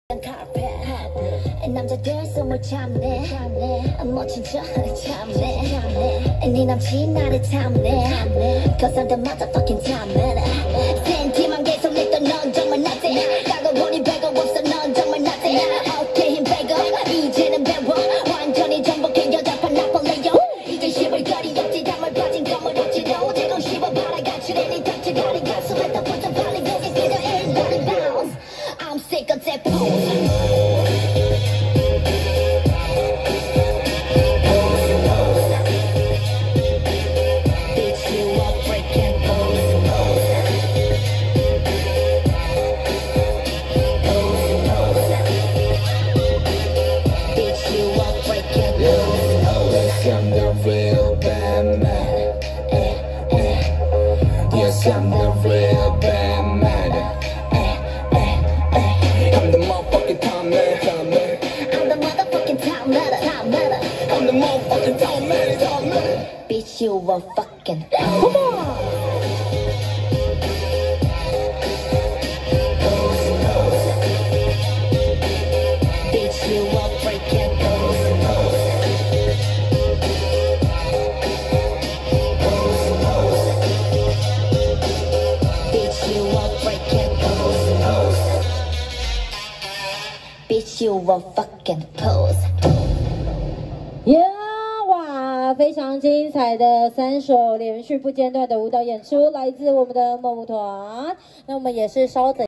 남자들 숨을 참네 멋진 척 참네 네 남친 나를 참네 Cause I'm the motherfucking 참네 센티만 계속 냈던 넌 정말 나대 까고보니 배가 없어 넌 정말 나대 어깨 힘 빼고 이제는 배워 완전히 정복해 여자판 나폴레옹 이제 시불거리 없지 담을 빠진 검을 억지로 대공 씹어봐라 가출해 닥치가리 가슴에다 벗어버린 거기 그려 everybody bounce I'm sick of that pose I'm the real bad man. Yes, I'm the real bad man. I'm the motherfucking top man. I'm the motherfucking top man. I'm the motherfucking top man. Bitch, you a fucking. Come on. Bitch, you a freaking Bitch, you a fucking pose. Yeah， 哇，非常精彩的3首连续不间断的舞蹈演出，来自我们的梦舞团。那我们也是稍等。